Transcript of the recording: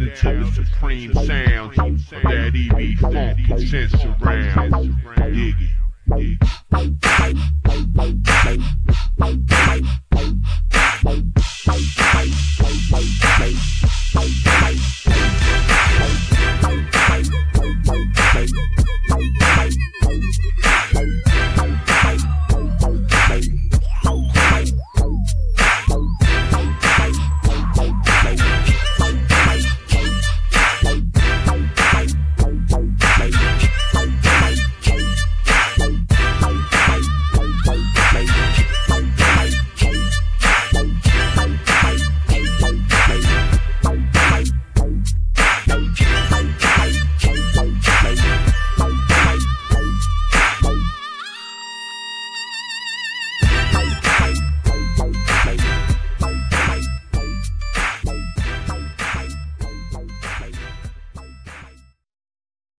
listening to the supreme sound of that EB funk and sense around. Dig it.